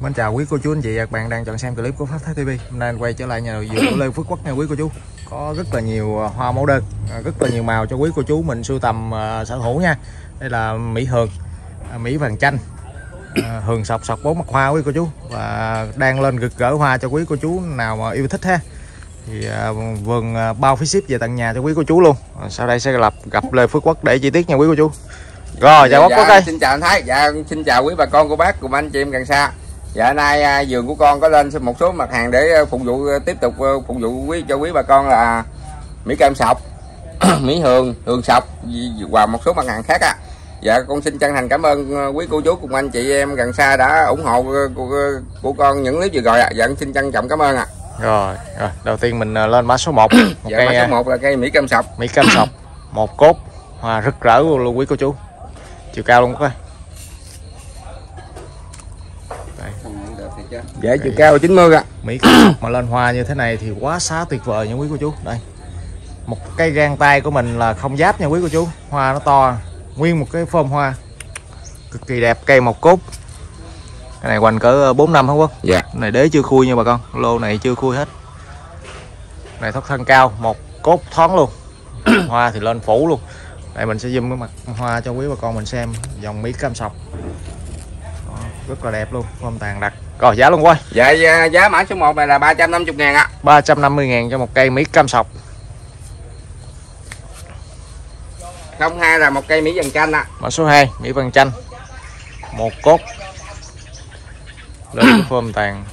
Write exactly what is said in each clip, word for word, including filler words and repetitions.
Mến chào quý cô chú anh chị và các bạn đang chọn xem clip của Pháp Thái ti vi. Hôm nay anh quay trở lại nhà đầu vườn của Lê Phước Quốc nha quý cô chú. Có rất là nhiều hoa mẫu đơn, rất là nhiều màu cho quý cô chú mình sưu tầm uh, sở hữu nha. Đây là mỹ hường, uh, mỹ vàng chanh, uh, hường sọc sọc bốn mặt hoa quý cô chú, và đang lên rực rỡ hoa cho quý cô chú nào mà yêu thích ha. Thì uh, vườn uh, bao phí ship về tận nhà cho quý cô chú luôn. Uh, sau đây sẽ gặp gặp Lê Phước Quốc để chi tiết nha quý cô chú. Rồi chào dạ, Quốc ơi. Xin chào anh Thái. Dạ xin chào quý bà con cô bác cùng anh chị em gần xa. Dạ nay vườn của con có lên một số mặt hàng để phục vụ tiếp tục phục vụ quý cho quý bà con là mỹ cam sọc, mỹ hường, hường sọc và một số mặt hàng khác á. Dạ con xin chân thành cảm ơn quý cô chú cùng anh chị em gần xa đã ủng hộ của, của con những clip vừa rồi ạ. Dạ xin trân trọng cảm ơn ạ. Rồi, rồi đầu tiên mình lên mã số một. Một dạ, cây mã số một là cây mỹ cam sọc. Mỹ cam sọc một cốt hoa rực rỡ luôn quý cô chú. Chiều cao luôn coi. Dạ chiều cao chín mươi ạ. Mỹ cam sọc mà lên hoa như thế này thì quá xá tuyệt vời nha quý cô chú. Đây. Một cây gang tay của mình là không giáp nha quý cô chú. Hoa nó to, nguyên một cái phơm hoa. Cực kỳ đẹp, cây một cốt. Cái này quanh cỡ bốn năm hả Quốc? Dạ. Cái này đế chưa khui nha bà con. Lô này chưa khui hết. Này thoát thân cao, một cốt thoáng luôn. Hoa thì lên phủ luôn. Đây mình sẽ zoom cái mặt hoa cho quý bà con mình xem. Dòng mỹ cam sọc đó, rất là đẹp luôn, phơm tàn đặc. Rồi giá luôn quay. Dạ giá mã số một này là ba trăm năm mươi ngàn ạ. ba trăm năm mươi ngàn cho một cây mỹ cam sọc. Không hai là một cây mỹ vàng chanh ạ. Mã số hai mỹ vàng chanh. Một cốt. Lên phơm tàn.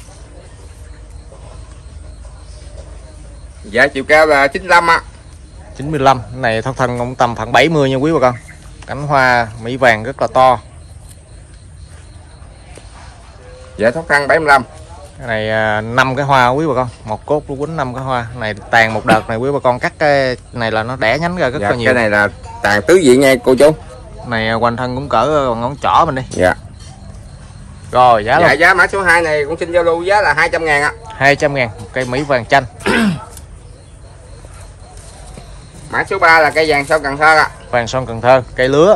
Dạ chiều cao là chín mươi lăm ạ. chín mươi lăm. Cái này thoát thân cũng tầm khoảng bảy mươi nha quý bà con. Cánh hoa mỹ vàng rất là to. Dạ thoát thân bảy mươi lăm. Cái này năm cái hoa quý bà con, một cốt nó quýnh năm cái hoa. Cái này tàn một đợt này quý bà con cắt cái này là nó đẻ nhánh ra rất dạ, là nhiều. Cái này là tàn tứ diện nha cô chú. Này quanh thân cũng cỡ ngón trỏ mình đi. Dạ. Rồi giá dạ, luôn. giá mã số hai này cũng xin giao lưu giá là hai trăm ngàn ạ. hai trăm ngàn một cây mỹ vàng chanh. Mã số ba là cây vàng son Cần Thơ ạ. Vàng son Cần Thơ, cây lứa.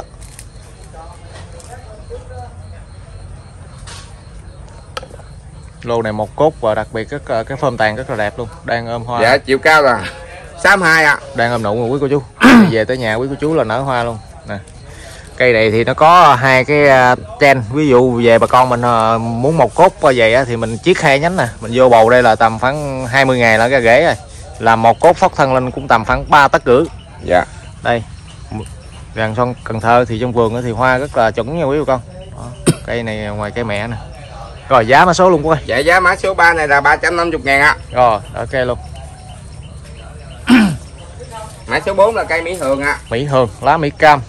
Lô này một cốt và đặc biệt rất cái phơm tàn rất là đẹp luôn, đang ôm hoa. Dạ chiều cao là sáu mươi hai ạ. Đang ôm nụ rồi quý cô chú. Về tới nhà quý cô chú là nở hoa luôn nè. Cây này thì nó có hai cái ten, ví dụ về bà con mình muốn một cốt qua vậy thì mình chiết hai nhánh nè, mình vô bầu đây là tầm khoảng hai mươi ngày là ra rễ rồi, làm một cốt thoát thân lên cũng tầm khoảng ba tấc rưỡi. Dạ. Đây vàng son Cần Thơ thì trong vườn thì hoa rất là chuẩn nha quý bà con. Đó. Cây này ngoài cây mẹ nè. Rồi giá mã số luôn coi. Dạ giá mã số ba này là ba trăm năm mươi ngàn ạ. Rồi ok luôn. Mã số bốn là cây mỹ hường ạ. Mỹ hường, lá mỹ cam.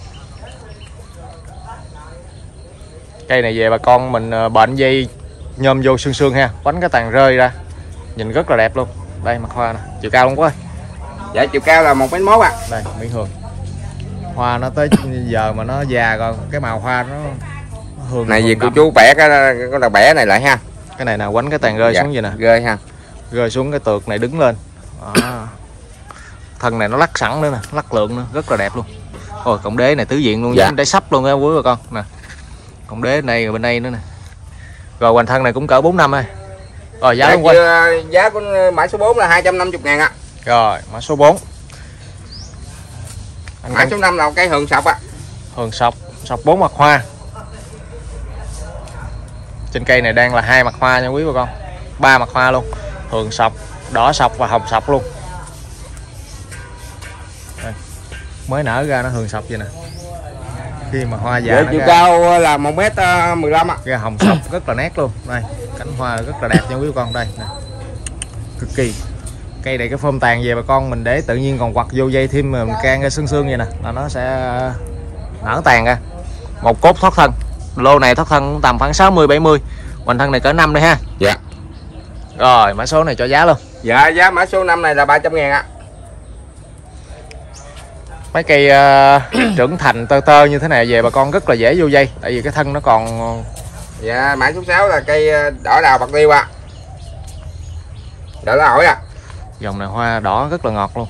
Cây này về bà con mình bệnh dây nhôm vô xương xương ha, bánh cái tàn rơi ra, nhìn rất là đẹp luôn. Đây mặt hoa nè, chiều cao luôn quá. Dạ chiều cao là một mét mốt ạ. Đây mỹ hường, hoa nó tới giờ mà nó già rồi, cái màu hoa nó hường này hường gì cô đậm. chú bẻ cái con là bẻ này lại ha. Cái này là quánh cái tàn rơi dạ, xuống vậy nè, rơi ha, rơi xuống cái tược này đứng lên. Đó. Thân này nó lắc sẵn nữa nè, lắc lượng nữa, rất là đẹp luôn. Ôi cộng đế này tứ diện luôn, dạ. Đế sắp luôn á quý bà con nè. Cộng đế này ở bên đây nữa nè. Rồi hoành thân này cũng cỡ bốn năm thôi. Rồi giá dạ, luôn quay. Giá của mã số bốn là hai trăm năm mươi ngàn ạ. Rồi mã số bốn. Anh mã số năm là cây hường sọc ạ. Hường sọc, sọc bốn mặt hoa. Trên cây này đang là hai mặt hoa nha quý bà con. Ba mặt hoa luôn. Hường sọc, đỏ sọc và hồng sọc luôn. Đây. Mới nở ra nó hường sọc vậy nè. Khi mà hoa già chiều cao là một mét mười lăm ạ. Ra hồng sọc rất là nét luôn. Đây, cánh hoa rất là đẹp nha quý bà con. Đây nè. Cực kỳ. Cây này cái phơm tàn về bà con mình để tự nhiên còn quặt vô dây thêm mình can ra xương xương vậy nè là nó sẽ nở tàn ra. Một cốt thoát thân. Lô này thoát thân tầm khoảng sáu mươi bảy mươi. Hoành thân này cỡ năm đây ha. Dạ. Rồi mã số này cho giá luôn. Dạ giá mã số năm này là ba trăm ngàn ạ. Mấy cây uh, trưởng thành tơ tơ như thế này về bà con rất là dễ vô dây, tại vì cái thân nó còn. Dạ mã số sáu là cây đỏ đào bạc liêu ạ. Đỏ lá ổi ạ. Dòng này hoa đỏ rất là ngọt luôn.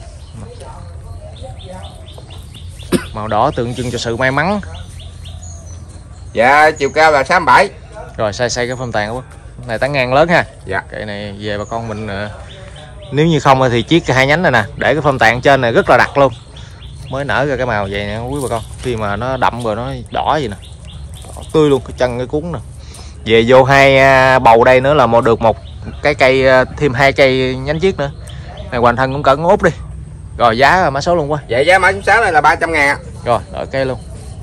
Màu đỏ tượng trưng cho sự may mắn. Dạ chiều cao là sáu mươi bảy. Rồi xây xây cái phơm tàn quá. Này tán ngang lớn ha. Dạ. Cây này về bà con mình uh, nếu như không thì chiết cái hai nhánh này nè, để cái phơm tàn trên này rất là đặc luôn. Mới nở ra cái màu vậy nè quý bà con. Khi mà nó đậm rồi nó đỏ gì nè. Đỏ tươi luôn, cái chân cái cuốn nè. Về vô hai uh, bầu đây nữa là một được một cái cây uh, thêm hai cây nhánh chiết nữa. Này hoàn thân cũng cỡ út đi. Rồi giá mã số luôn quá. Vậy giá mã số sáu này là ba trăm ngàn. Rồi, đợi cây luôn.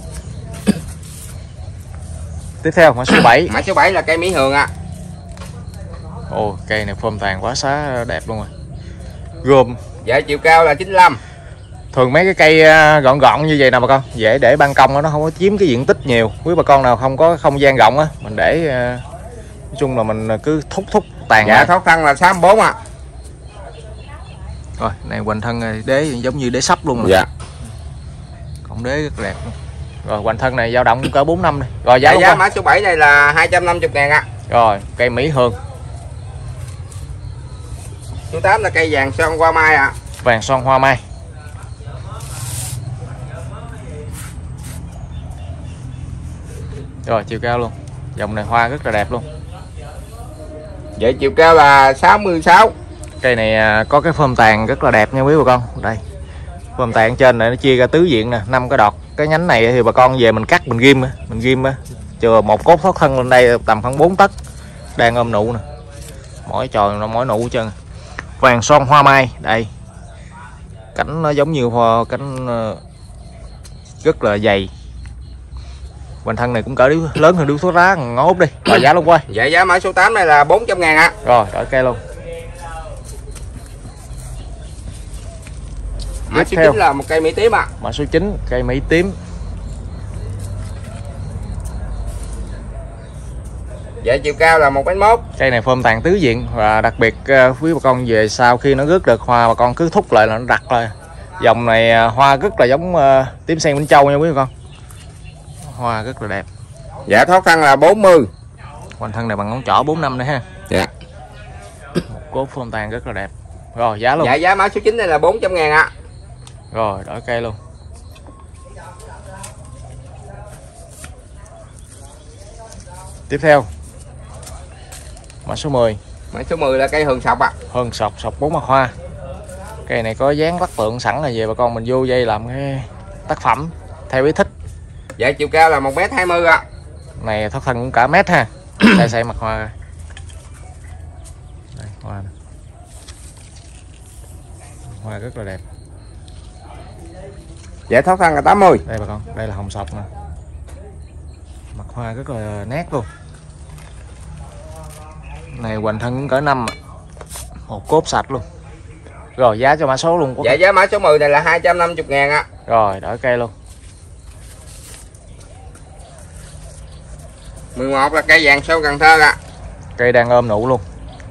Tiếp theo mã số bảy. Mã số bảy là cây Mỹ Hường ạ. À. Ồ, cây này phơm tàn quá xá đẹp luôn rồi. Gồm dạ chiều cao là chín mươi lăm. Thường mấy cái cây gọn gọn như vậy nè bà con, dễ để ban công đó, nó không có chiếm cái diện tích nhiều. Quý bà con nào không có không gian rộng á, mình để nói chung là mình cứ thúc thúc tàn. Dạ thoát thân là sáu mươi bốn ạ. À. Rồi, này hoành thân đế giống như đế sắp luôn rồi. Dạ. Còn đế rất đẹp luôn. Rồi hoành thân này dao động cỡ bốn năm đi. Rồi giá giá, giá mã số bảy này là hai trăm năm mươi ngàn ạ. À. Rồi, cây Mỹ Hường. Số tám là cây vàng son hoa mai ạ. À. Vàng son hoa mai. Rồi chiều cao luôn. Dòng này hoa rất là đẹp luôn. Vậy chiều cao là sáu mươi sáu. Cây này có cái phơm tàn rất là đẹp nha quý bà con. Đây. Phơm tàn trên này nó chia ra tứ diện nè, năm cái đọt. Cái nhánh này thì bà con về mình cắt mình ghim, mình ghim chừa một cốt thoát thân lên đây tầm khoảng bốn tấc. Đang ôm nụ nè. Mỗi tròn nó mỗi nụ chân. Vàng son hoa mai, đây. Cánh nó giống như hoa cánh rất là dày. Hoành thân này cũng cỡ điếu, lớn hơn điếu thuốc lá ngót đi. Rồi giá luôn quay. Dạ giá mã số tám này là bốn trăm ngàn ạ. À. Rồi, đổi cây luôn. Mã số chín là một cây Mỹ tím ạ. À. Mã số chín, cây Mỹ tím. Dạ chiều cao là một mét mốt. Cây này phơm tàn tứ diện và đặc biệt quý bà con về sau khi nó rước được hoa bà con cứ thúc lại là nó đặc rồi. Dòng này hoa rất là giống uh, tím sen Minh Châu nha quý bà con. Hoa rất là đẹp. Dạ thoát thân là bốn mươi. Hoành thân này bằng ngón trỏ bốn năm nữa ha. Dạ. Một cốt phơm tàn rất là đẹp. Rồi giá luôn. Dạ giá mã số chín này là bốn trăm ngàn ạ. À. Rồi đổi cây luôn. Tiếp theo mã số mười. Mã số mười là cây hường sọc ạ. À. Hường sọc, sọc bốn mặt hoa. Cây này có dáng lắc tượng sẵn là về bà con mình vô dây làm cái tác phẩm theo ý thích. Dạ chiều cao là một mét hai mươi ạ. Này thoát thân cũng cả mét ha. Đây xây mặt hoa. Đây, hoa này. Hoa rất là đẹp. Dạ thoát thân là tám mươi. Đây bà con, đây là hồng sọc nè. Mặt hoa rất là nét luôn. Này hoành thân cũng cỡ năm. Một cốt sạch luôn. Rồi giá cho mã số luôn. Dạ giá mã số mười này là hai trăm năm mươi ngàn ạ. À. Rồi đổi cây luôn. mười một là cây vàng sâu Cần Thơ ạ. À. Cây đang ôm nụ luôn.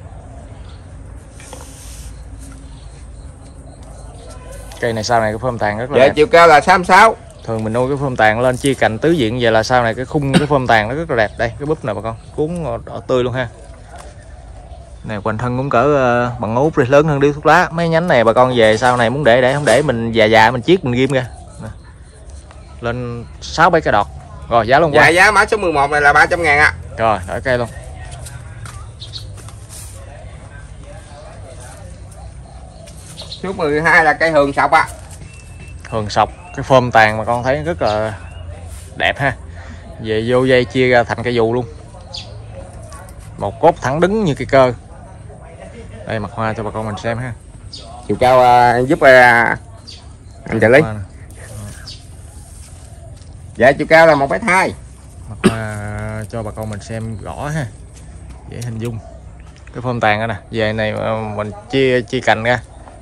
Cây này sau này cái phơm tàn rất là dạ, đẹp. chiều cao là sáu mươi sáu. Thường mình nuôi cái phơm tàn lên chia cành tứ diện vậy là sau này cái khung cái phơm tàn nó rất là đẹp. Đây cái búp này bà con, cuốn đỏ tươi luôn ha. Này hoành thân cũng cỡ uh, bằng út đi, lớn hơn điếu thuốc lá. Mấy nhánh này bà con về sau này muốn để để không để mình già già mình chiết mình ghim ra. Nè. Lên sáu bảy cái đọt. Rồi giá luôn dạ qua. giá mã số mười một này là ba trăm ngàn ạ. À. Rồi đổi cây luôn. Số mười hai là cây hường sọc ạ. À. Hường sọc, cái phơm tàn mà con thấy rất là đẹp ha. Về vô dây chia ra thành cây dù luôn. Một cốt thẳng đứng như cây cơ. Đây mặt hoa cho bà con mình xem ha. Chiều cao uh, giúp uh, anh trợ lý. Dạ chiều cao là một mét hai. Mặt hoa cho bà con mình xem rõ ha. Dễ hình dung. Cái phơm tàn đó nè, về này mình chia chia cành ra.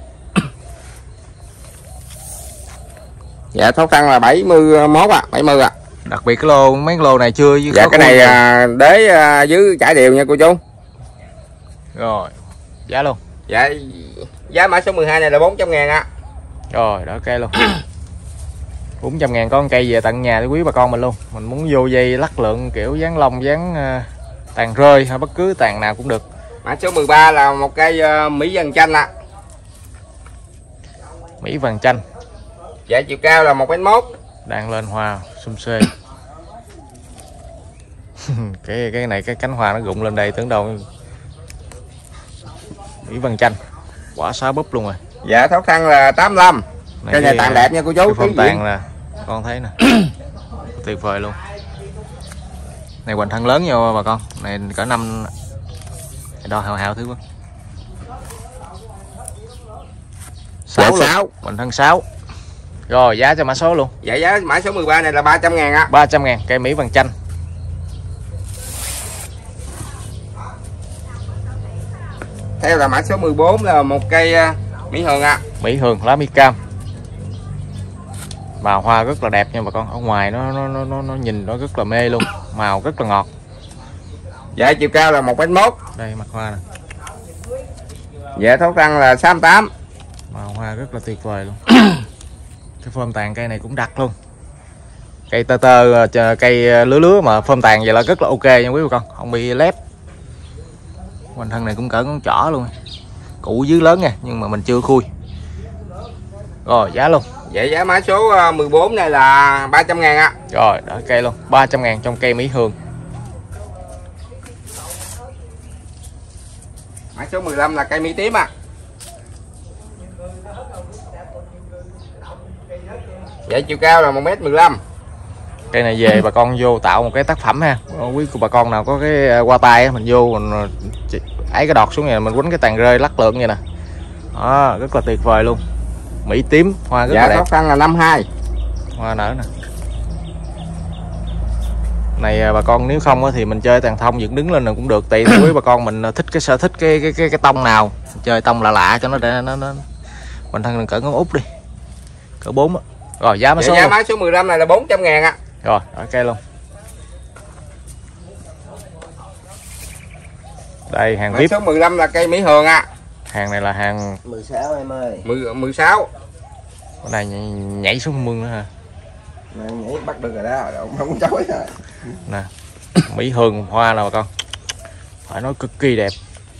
Dạ thoát thân là bảy mươi mốt ạ, à, bảy mươi ạ. À. Đặc biệt cái lô mấy cái lô này chưa với dạ cái này à, đế à, dưới trải đều nha cô chú. Rồi giá luôn. Dạ giá mã số mười hai này là bốn trăm ngàn ạ. À. Rồi đỡ cây luôn. bốn trăm ngàn có con cây về tận nhà để quý bà con mình luôn. Mình muốn vô dây lắc lượng kiểu dán lông dán uh, tàn rơi hay bất cứ tàn nào cũng được. Mã số mười ba là một cây uh, Mỹ vàng chanh ạ. À. Mỹ vàng chanh. Dạ chiều cao là một mét mốt. Đang lên hoa xum xê. cái cái này cái cánh hoa nó rụng lên đây tưởng đâu Mỹ Văn Chanh, quả xá búp luôn rồi. Dạ thóc thăng là tám mươi lăm. Cây này tàn đẹp nha cô chú. Cái phong tàn nè, con thấy nè. Tuyệt vời luôn. Này hoành thân lớn nha bà con, này cỡ năm đo hào hào thứ quá. sáu sáu, hoành thân sáu. Rồi giá cho mã số luôn. Dạ giá mã số mười ba này là ba trăm ngàn á. ba trăm ngàn cây Mỹ Văn Chanh. Theo là mã số mười bốn là một cây Mỹ Hường ạ. À. Mỹ Hường lá mi cam. Màu hoa rất là đẹp nha bà con, ở ngoài nó nó nó nó, nó nhìn nó rất là mê luôn, màu rất là ngọt. Dạ chiều cao là một mét mốt. Đây mặt hoa nè. Dạ thóc răng là sáu mươi tám. Màu hoa rất là tuyệt vời luôn. Cái phơm tàn cây này cũng đặc luôn. Cây tơ tơ cây lứa lứa mà phơm tàn vậy là rất là ok nha quý bà con, không bị lép. Hoành thân này cũng cỡ con chỏ luôn. Củ dưới lớn nha, nhưng mà mình chưa khui. Rồi giá luôn. Vậy giá mã số mười bốn này là ba trăm ngàn ạ. Rồi đỡ cây luôn, ba trăm ngàn trong cây Mỹ Hường. Mã số mười lăm là cây Mỹ tím ạ. À. Vậy chiều cao là một mét mười lăm. Cây này về bà con vô tạo một cái tác phẩm ha. Quý của bà con nào có cái qua tay mình vô mình ấy cái đọt xuống này mình quấn cái tàn rơi lắc lượng vậy nè. Đó, rất là tuyệt vời luôn. Mỹ tím, hoa rất dạ, là đẹp. Dạ thóc là năm mươi hai. Hoa nở nè. Này bà con nếu không thì mình chơi tàn thông dựng đứng lên là cũng được, tùy theo quý bà con mình thích cái sở thích cái cái cái, cái tông nào. Chơi tông lạ lạ cho nó để nó nó mình thân cỡ ngón út đi. Cỡ bốn á. Rồi giá mã số. Giá mã số mười lăm này là bốn trăm ngàn ạ. Rồi, ok luôn. Đây hàng mã vê i pê. Số mười lăm là cây Mỹ Hường ạ. À. Hàng này là hàng mười sáu em ơi. mười sáu. Cái này nhảy, nhảy xuống mương nữa hả? Này, nhảy bắt được rồi đó, không chối rồi. Nè. Mỹ Hường hoa nào bà con. Phải nói cực kỳ đẹp.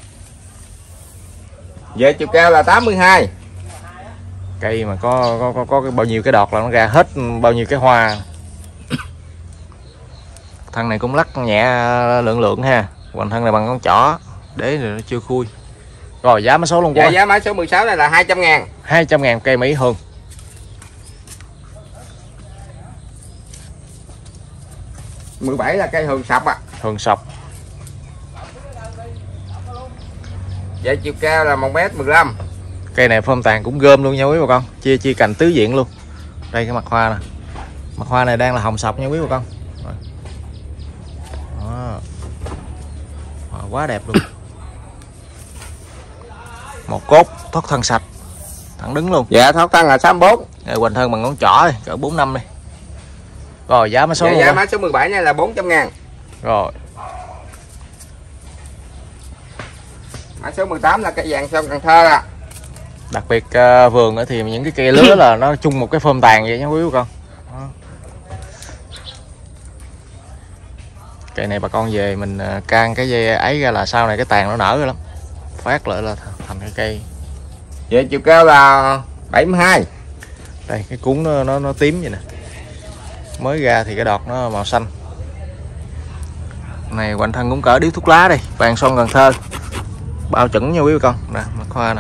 Về chiều cao là tám mươi hai. Cây mà có có có, có cái bao nhiêu cái đọt là nó ra hết bao nhiêu cái hoa. Thân này cũng lắc nhẹ lượng lượng ha. Còn thân này bằng con chỏ để rồi nó chưa khui. Rồi giá mã số luôn. Dạ, giá mã số mười sáu này là hai trăm ngàn. hai trăm ngàn cây Mỹ Hường. mười bảy là cây Hường sọc ạ. À. Hường sọc. Dạ chiều cao là một mét mười lăm. Cây này phơm tàn cũng gom luôn nha quý bà con, chia chia cành tứ diện luôn. Đây cái mặt hoa nè. Mặt hoa này đang là hồng sọc nha quý bà con. Đó. Quá đẹp luôn. Một cốt thoát thân sạch, thẳng đứng luôn. Dạ thoát thân là sáu mươi bốn. Đây, hoành thân bằng ngón trỏ đi, cỡ bốn năm đi. Rồi giá mã số. Dạ, giá mã số mười bảy này là bốn trăm ngàn. Rồi. Mã số mười tám là cây vàng son Cần Thơ ạ. À. Đặc biệt uh, vườn thì những cái cây lứa là nó chung một cái phơm tàn vậy nha quý bà con. Đó. Cây này bà con về mình uh, can cái dây ấy ra là sau này cái tàn nó nở rồi lắm. Phát lại là thành cái cây. Vậy chiều cao là bảy mươi hai. Đây cái cuốn nó, nó nó tím vậy nè. Mới ra thì cái đọt nó màu xanh. Này hoành thân cũng cỡ điếu thuốc lá đây, vàng son Cần Thơ. Bao chuẩn nha quý bà con. Nè, mặt hoa nè.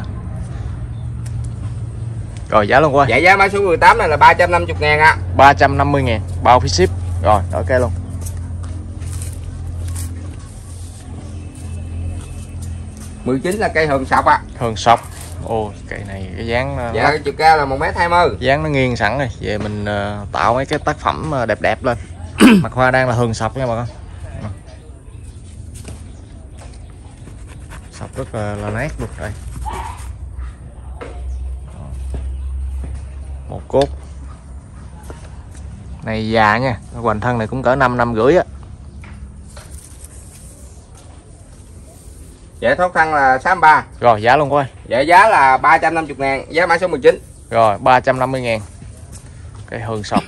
Rồi giá luôn qua. Dạ giá mã số mười tám này là ba trăm năm mươi ngàn ạ. À. ba trăm năm mươi ngàn bao phí ship. Rồi, ok luôn. mười chín là cây Hường sọc ạ. À. Hường sọc. Ồ, cây này cái dáng nó dạ chiều cao là một mét hai mươi. Dáng nó nghiêng sẵn rồi. Về mình uh, tạo mấy cái tác phẩm đẹp đẹp lên. Mặt hoa đang là hường sọc nha bà con. Sọc rất là, là nét luôn đây. Một cốt. Này già nha, hoành thân này cũng cỡ năm năm rưỡi á. Dạ thoát thân là sáu mươi ba. Rồi giá luôn coi. Dạ giá là ba trăm năm mươi ngàn, giá mã số mười chín. Rồi ba trăm năm mươi ngàn. Cây hường sọc.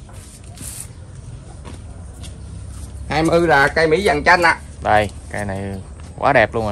hai mươi là cây Mỹ Văn Chanh ạ. À. Đây, cây này quá đẹp luôn rồi.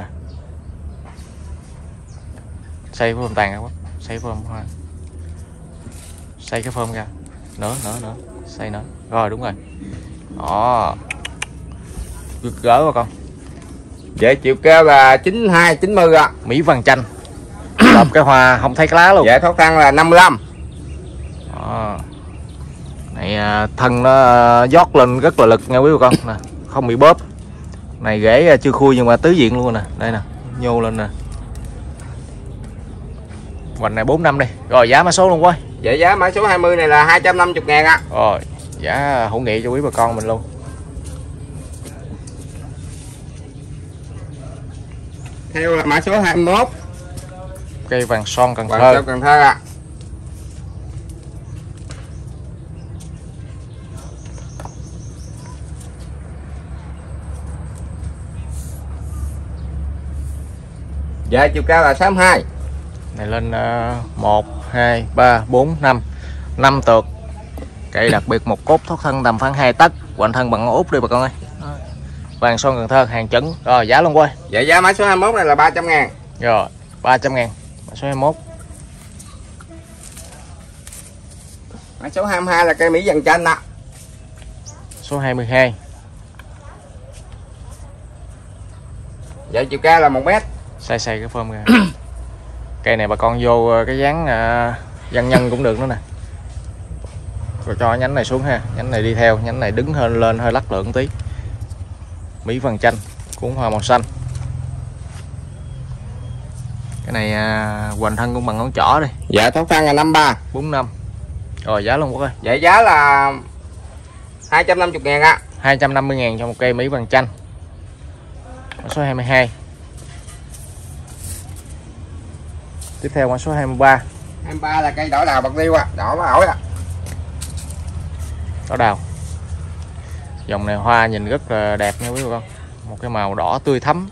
Xây phơm tàn quá, xây phơm hoa. Xây cái phơm ra. Nữa, nữa, nữa, xây nữa. Rồi đúng rồi. Đó. rực rỡ bà con. Dạ chiều cao là chín hai chín mươi ạ. Mỹ vàng chanh. Lợp cái hoa không thấy cái lá luôn. Dạ khó khăn là năm mươi lăm. Đó. Này thân nó giót lên rất là lực nha quý bà con nè, không bị bóp. Này rễ chưa khui nhưng mà tứ diện luôn nè, đây nè, nhô lên nè. Hoành này bốn năm đi. Rồi giá mã số luôn quá. Dạ giá mã số hai mươi này là hai trăm năm mươi ngàn ạ. Rồi, giá hữu nghị cho quý bà con mình luôn. Theo là mã số hai mươi mốt. Cây vàng son Cần Vàng Thơ. son Cần Thơ ạ. Dạ chiều cao là sáu mươi hai. Này lên uh, một, hai, ba, bốn, năm năm tược. Cây đặc biệt một cốt thoát thân tầm khoảng hai tấc, hoành thân bằng ốp đi bà con ơi. Vàng son Cần Thơ hàng chuẩn. Rồi giá luôn quay. Dạ giá mã số hai mươi mốt này là ba trăm ngàn. Rồi ba trăm ngàn. Mã số hai mươi mốt. Mã số hai mươi hai là cây Mỹ vàng chanh ạ. Số hai mươi hai. Dạ chiều cao là một mét. Xay xay cái phơm ra. Cây này bà con vô cái dáng uh, văn nhân cũng được nữa nè. Rồi cho nhánh này xuống ha, nhánh này đi theo, nhánh này đứng hơn lên hơi lắc lượng tí. Mỹ vàng chanh, cuốn hoa màu xanh. Cái này uh, hoành thân cũng bằng ngón trỏ đi. Dạ thoát thân là năm ba. bốn năm. Rồi giá luôn Quốc ơi. Dạ giá là hai trăm năm mươi ngàn ạ. hai trăm năm mươi ngàn cho một cây Mỹ vàng chanh. Mã số hai mươi hai. Tiếp theo mã số hai mươi ba. hai mươi ba là cây đỏ đào bạc liêu ạ, đỏ bá ổi ạ. Đỏ đào. Dòng này hoa nhìn rất là đẹp nha quý vị con. Một cái màu đỏ tươi thắm.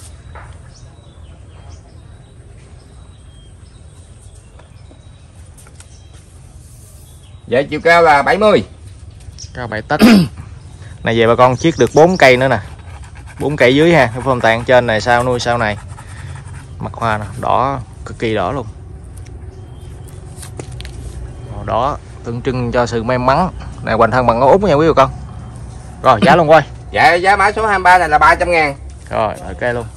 Dạ chiều cao là bảy mươi. Cao bảy tấc. Này về bà con chiết được bốn cây nữa nè. bốn cây dưới ha, cái phơm tàn trên này sau nuôi sau này. Mặt hoa nè, đỏ cực kỳ đỏ luôn. Màu đỏ tượng trưng cho sự may mắn. Này hoành thân bằng ngón út nha quý vị con. Rồi giá luôn quay. Dạ giá mã số hai mươi ba này là ba trăm ngàn. Rồi ok luôn.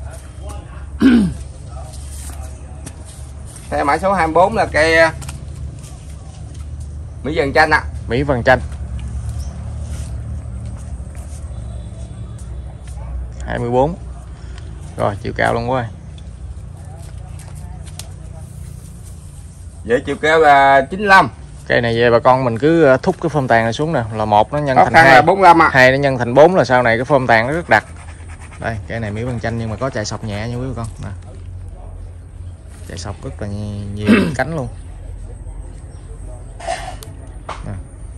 Theo mã số hai mươi bốn là cây Mỹ vàng chanh ạ. Mỹ vàng chanh. hai mươi bốn. Rồi chiều cao luôn quá. Vậy chiều cao là chín mươi lăm. Cây này về bà con mình cứ thúc cái phơm tàn này xuống nè, là một nó nhân Khó thành khăn hai, là bốn mươi lăm ạ. hai nó nhân thành bốn là sau này cái phơm tàn nó rất đặc. Đây, cây này Mỹ vàng chanh nhưng mà có chạy sọc nhẹ nha quý bà con. Nè. Chạy sọc rất là nhiều, nhiều cánh luôn. Nè.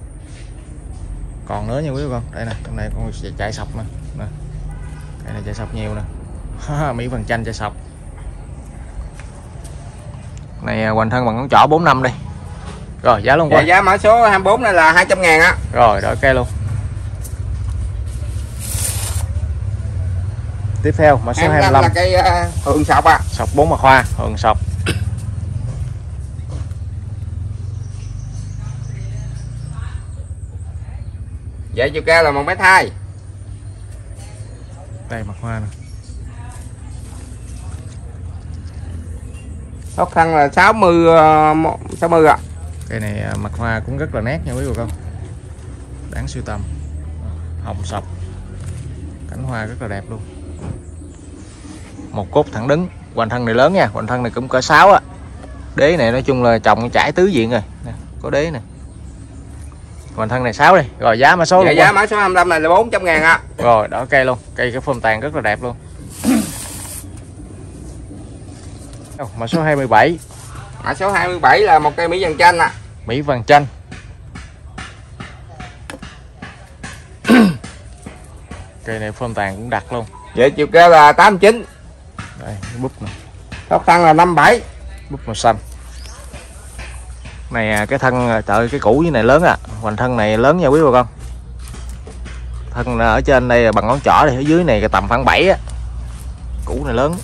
Còn nữa nha quý bà con. Đây nè, trong này con chạy, chạy sọc nè. Nè. Cây này chạy sọc nhiều nè. Mỹ vàng chanh chạy sọc. Này hoành thân bằng ngón trỏ bốn năm đi. Rồi giá luôn dạ, qua. giá mã số hai mươi bốn này là hai trăm ngàn á. Rồi đợi cây luôn. Tiếp theo mã số hai mươi lăm là cây uh, hường sọc ạ. Sọc bốn mặt hoa, hường sọc. Dạ chiều cao là một mét hai. Đây mặt hoa nè. Khó khăn là sáu mươi sáu mươi ạ. Cây này mặt hoa cũng rất là nét nha quý vị con. Đáng sưu tầm. Hồng sọc. Cánh hoa rất là đẹp luôn. Một cốt thẳng đứng. Hoành thân này lớn nha, hoành thân này cũng cỡ sáu á. Đế này nói chung là trồng trải tứ diện rồi. Nè, có đế nè. Hoành thân này sáu đi. Rồi giá mã số dạ, luôn. Giá mã số hai mươi lăm này là bốn trăm ngàn ạ. Rồi đỡ cây luôn. Cây cái phơm tàn rất là đẹp luôn. Mã số hai mươi bảy. Mã số hai mươi bảy là một cây Mỹ vàng chanh ạ. Mỹ vàng chanh. Cây này phơm tàn cũng đặc luôn. Vậy chiều cao là tám mươi chín. Đây, búp nè. Khó khăn là năm mươi bảy. Búp màu xanh. Này cái thân trời cái củ như này lớn à, hoành thân này lớn nha quý bà con. Thân ở trên đây bằng ngón trỏ, thì ở dưới này cái tầm khoảng bảy á. Củ này lớn.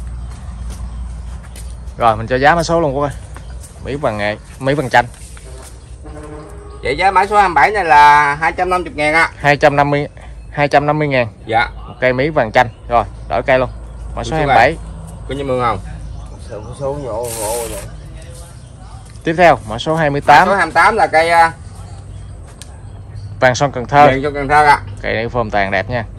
Rồi mình cho giá mã số luôn coi. Mỹ vàng nghệ, Mỹ vàng chanh. Vậy giá mã số hai mươi bảy này là hai trăm năm mươi ngàn ạ. hai trăm năm mươi hai trăm năm mươi ngàn. Dạ. Một cây Mỹ vàng chanh. Rồi, đổi cây luôn. Mã số hai mươi bảy. Có như mương không? Số nhộ ngộ rồi. Tiếp theo, mã số hai mươi tám. Mã số hai mươi tám là cây uh, vàng son Cần Thơ. vàng son Cần Thơ ạ. Cây này form tàn đẹp nha.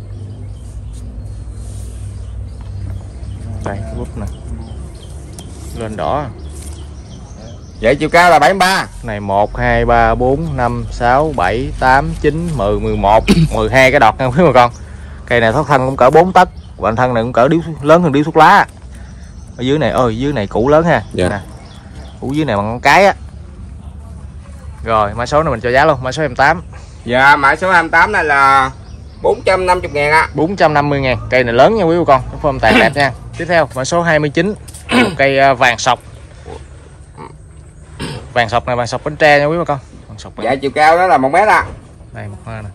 Đây, cái búp nè. Lên đỏ. Vậy chiều cao là bảy mươi ba. Này một, hai, ba, bốn, năm, sáu, bảy, tám, chín, mười, mười một, mười hai cái đọt nha quý bà con. Cây này thoát thân cũng cỡ bốn tấc, hoành thân này cũng cỡ điếu lớn hơn điếu thuốc lá. Ở dưới này ơi, dưới này củ lớn ha. Dạ. Nè. Củ dưới này bằng con cái á. Rồi, mã số này mình cho giá luôn, mã số hai mươi tám. Dạ, mã số hai mươi tám này là bốn trăm năm mươi ngàn ạ. bốn trăm năm mươi ngàn. Cây này lớn nha quý bà con, nó form tàn đẹp nha. Tiếp theo, mã số hai mươi chín. Một cây vàng sọc. Vàng sọc này vàng sọc Bến Tre nha quý bà con. Vàng sọc Dạ, chiều cao đó là một mét ạ. Đây một hoa nè.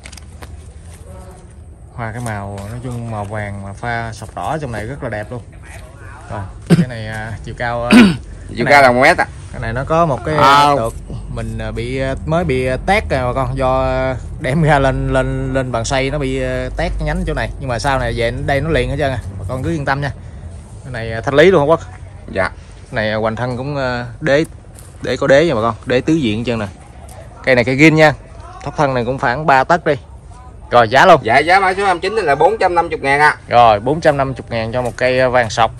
Hoa cái màu nói chung màu vàng mà pha sọc đỏ trong này rất là đẹp luôn. Rồi, cái này à, chiều cao à, Chiều cao là một mét ạ. Cái này nó có một cái à. được mình bị mới bị tét rồi bà con, do đem ra lên lên lên bàn xoay nó bị tét nhánh chỗ này, nhưng mà sau này về đây nó liền hết trơn à. Bà con cứ yên tâm nha. Cái này thanh lý luôn không Quốc. Dạ. Cái này hoành thân cũng đế để có đế nha bà con, đế tứ diện chân nè. Cây này cây gin nha. Thoát thân này cũng khoảng ba tấc đi. Rồi giá luôn. Dạ, giá mã số hai mươi chín là bốn trăm năm mươi ngàn ạ. Rồi bốn trăm năm mươi ngàn cho một cây vàng sọc.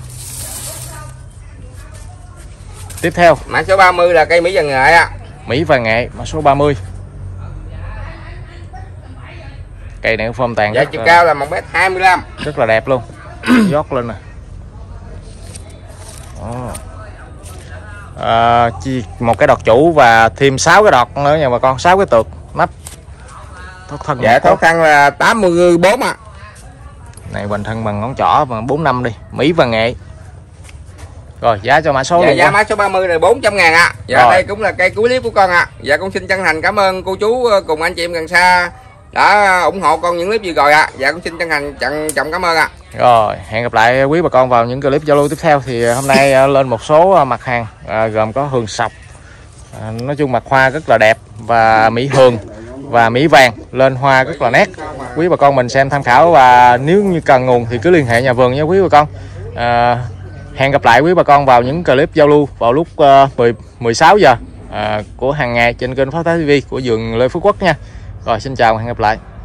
Tiếp theo, mã số ba mươi là cây Mỹ vàng nghệ ạ. Mỹ vàng nghệ, mã số ba mươi. Cây này form tàn. Dạ, chiều cao là một mét hai mươi lăm. Rất là đẹp luôn. Dót lên nè. À, chi một cái đọt chủ và thêm sáu cái đọt nữa nha bà con, sáu cái tược nắp. Thoát thân. Dạ, thoát thân là tám mươi bốn ạ. Này hoành thân bằng ngón trỏ và bốn năm đi, Mỹ vàng nghệ. Rồi giá cho mã số. Dạ, luôn giá đó. mã số ba mươi là bốn trăm ngàn ạ. Dạ, Rồi. đây cũng là cây cuối clip của con ạ. Dạ, con xin chân thành cảm ơn cô chú cùng anh chị em gần xa đã ủng hộ con những clip vừa rồi ạ. Dạ, con xin chân thành trọng trọng cảm ơn ạ. Rồi, hẹn gặp lại quý bà con vào những clip giao lưu tiếp theo. Thì hôm nay lên một số mặt hàng à, gồm có hường sọc, à, nói chung mặt hoa rất là đẹp, và mỹ hường và mỹ vàng lên hoa rất là nét. Quý bà con mình xem tham khảo, và nếu như cần nguồn thì cứ liên hệ nhà vườn nha quý bà con. À, hẹn gặp lại quý bà con vào những clip giao lưu vào lúc uh, mười sáu giờ à, của hàng ngày trên kênh Phát Thái ti vi của vườn Lê Phú Quốc nha. Rồi, xin chào và hẹn gặp lại.